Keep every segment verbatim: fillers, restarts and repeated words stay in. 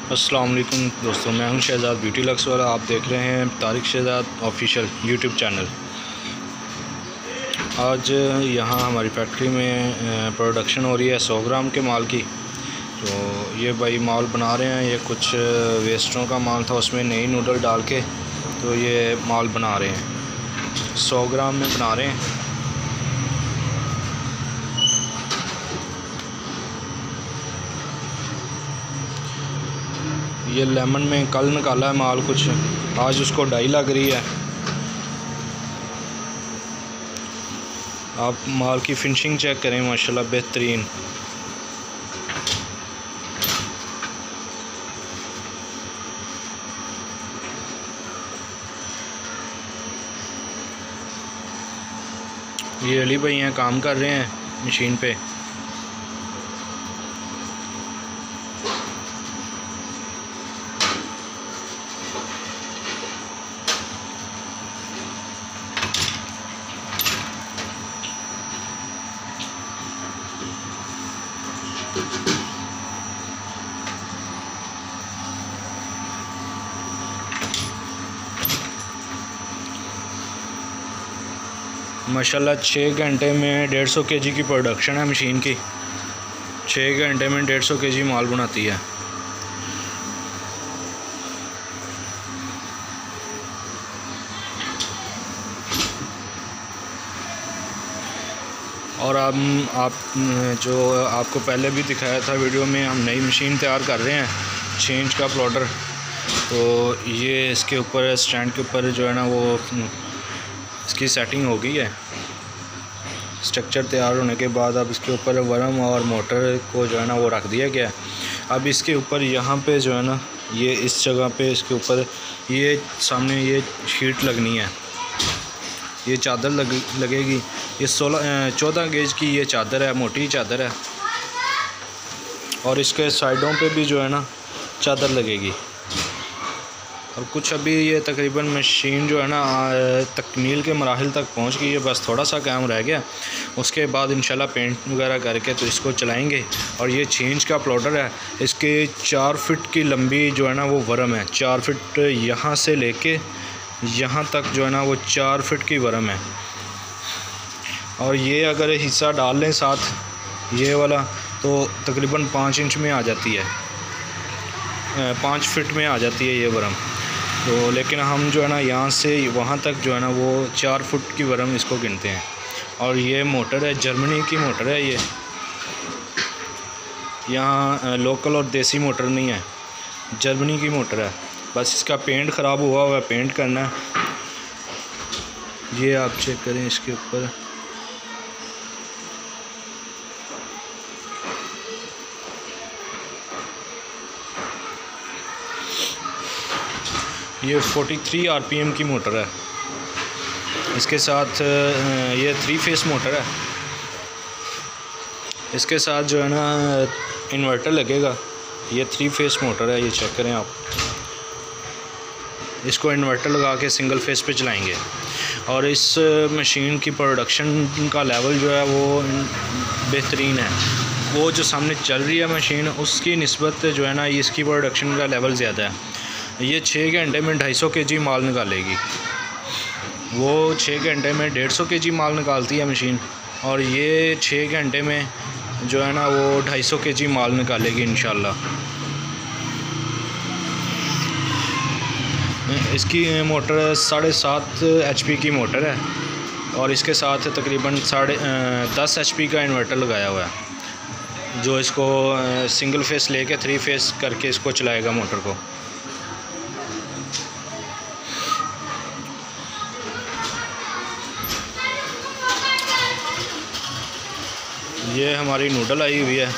अस्सलाम वालेकुम दोस्तों, मैं हूं शहजाद ब्यूटी लक्स वाला। आप देख रहे हैं Tariq Shahzad official YouTube channel. आज यहां हमारी फैक्ट्री में प्रोडक्शन हो रही है सौ ग्राम के माल की। तो ये भाई माल बना रहे हैं। ये कुछ वेस्टों का माल था, उसमें नई नूडल डाल के तो ये माल बना रहे हैं। सौ ग्राम में बना रहे हैं। ये लेमन में कल निकाला है माल कुछ, आज उसको डाई लग रही है। आप माल की फिनिशिंग चेक करें, माशाल्लाह बेहतरीन। ये अली भाई हैं, काम कर रहे हैं मशीन पे। माशाल्लाह छः घंटे में डेढ़ सौ के जी की प्रोडक्शन है मशीन की। छः घंटे में डेढ़ सौ के जी माल बनाती है। और आप आप जो आपको पहले भी दिखाया था वीडियो में, हम नई मशीन तैयार कर रहे हैं, चेंज का प्लॉटर। तो ये इसके ऊपर स्टैंड के ऊपर जो है ना वो इसकी सेटिंग हो गई है। स्ट्रक्चर तैयार होने के बाद अब इसके ऊपर वर्म और मोटर को जो है ना वो रख दिया गया। अब इसके ऊपर यहाँ पे जो है ना ये इस जगह पे इसके ऊपर ये सामने ये शीट लगनी है, ये चादर लग लगेगी। ये सोलह चौदह गेज की ये चादर है, मोटी चादर है। और इसके साइडों पे भी जो है ना चादर लगेगी। और कुछ अभी ये तकरीबन मशीन जो है ना तकमील के मराहिल तक पहुंच गई है, बस थोड़ा सा काम रह गया। उसके बाद इंशाल्लाह पेंट वगैरह करके तो इसको चलाएंगे। और ये चेंज का प्लॉटर है, इसके चार फिट की लंबी जो है ना वो वर्म है। चार फिट यहाँ से लेके यहाँ तक जो है ना वो चार फिट की वर्म है। और ये अगर हिस्सा डाल लें साथ ये वाला तो तकरीबन पाँच इंच में आ जाती है, पाँच फिट में आ जाती है ये वर्म। तो लेकिन हम जो है ना यहाँ से वहाँ तक जो है ना वो चार फुट की वर्म इसको गिनते हैं। और ये मोटर है, जर्मनी की मोटर है। ये यहाँ लोकल और देसी मोटर नहीं है, जर्मनी की मोटर है। बस इसका पेंट ख़राब हुआ हुआ है, पेंट करना है। ये आप चेक करें इसके ऊपर। ये तैंतालीस आरपीएम की मोटर है। इसके साथ ये थ्री फेस मोटर है। इसके साथ जो है ना इन्वर्टर लगेगा। ये थ्री फेस मोटर है, ये चेक करें आप। इसको इन्वर्टर लगा के सिंगल फेस पे चलाएंगे। और इस मशीन की प्रोडक्शन का लेवल जो है वो बेहतरीन है। वो जो सामने चल रही है मशीन उसकी निस्बत जो है ना इसकी प्रोडक्शन का लेवल ज़्यादा है। ये छः घंटे में ढाई सौ के जी माल निकालेगी। वो छः घंटे में डेढ़ सौ के जी माल निकालती है मशीन। और ये छः घंटे में जो है ना वो ढाई सौ के जी माल निकालेगी इंशाल्लाह। इसकी मोटर साढ़े सात एच पी की मोटर है। और इसके साथ तकरीबन साढ़े दस एच पी का इन्वर्टर लगाया हुआ है, जो इसको सिंगल फेस लेके थ्री फेस करके इसको चलाएगा मोटर को। ये हमारी नूडल आई हुई है।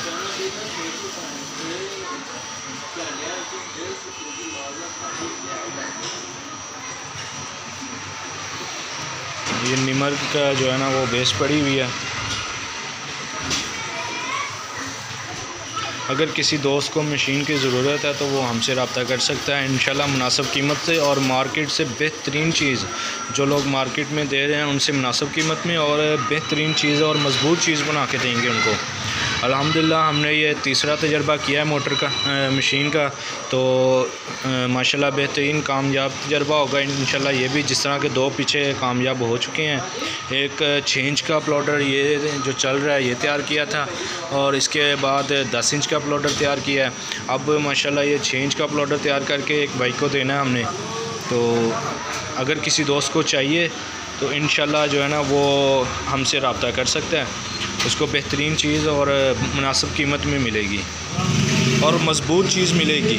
ये निमर का जो है ना वो बेस पड़ी हुई है। अगर किसी दोस्त को मशीन की ज़रूरत है तो वो हमसे रब्ता कर सकता है इंशाल्लाह मुनासिब कीमत से। और मार्केट से बेहतरीन चीज़ जो लोग मार्केट में दे रहे हैं उनसे मुनासिब कीमत में और बेहतरीन चीज़ और मज़बूत चीज़ बना के देंगे उनको। अल्हम्दुलिल्लाह हमने ये तीसरा तजर्बा किया है मोटर का, मशीन का, तो माशाल्लाह बेहतरीन कामयाब तजर्बा होगा इंशाल्लाह। ये भी जिस तरह के दो पीछे कामयाब हो चुके हैं, एक छः इंच का प्लॉटर ये जो चल रहा है ये तैयार किया था, और इसके बाद दस इंच का प्लॉटर तैयार किया है। अब माशाल्लाह ये छः इंच का प्लॉटर तैयार करके एक भाई को देना है हमने। तो अगर किसी दोस्त को चाहिए तो इंशाल्लाह जो है ना वो हमसे रब्ता कर सकता है, उसको बेहतरीन चीज़ और मुनासिब कीमत में मिलेगी और मज़बूत चीज़ मिलेगी।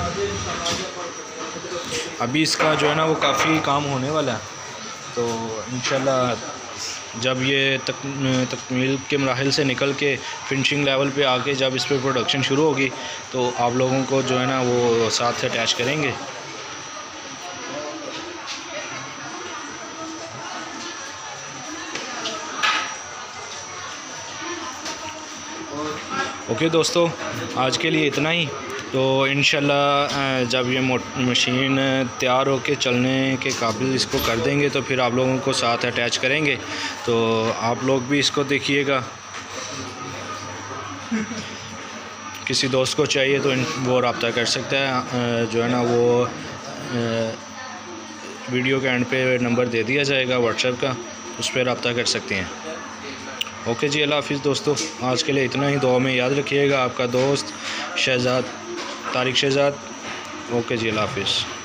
अभी इसका जो है ना वो काफ़ी काम होने वाला है, तो इंशाल्लाह जब ये तक तकमील के मराहिल से निकल के फिनिशिंग लेवल पे आके जब इस पर प्रोडक्शन शुरू होगी तो आप लोगों को जो है ना वो साथ से अटैच करेंगे। ओके दोस्तों, आज के लिए इतना ही। तो इंशाल्लाह जब ये मशीन तैयार होके चलने के काबिल इसको कर देंगे तो फिर आप लोगों को साथ अटैच करेंगे, तो आप लोग भी इसको देखिएगा। किसी दोस्त को चाहिए तो वो रब्ता कर सकता है, जो है ना वो वीडियो के एंड पे नंबर दे दिया जाएगा व्हाट्सएप का, उस पर रब्ता कर सकते हैं। ओके जी, अल्लाह हाफ़िज़ दोस्तों, आज के लिए इतना ही। दुआ में याद रखिएगा, आपका दोस्त शहजाद तारिक शहजाद। ओके जी, अल्लाह हाफ़िज़।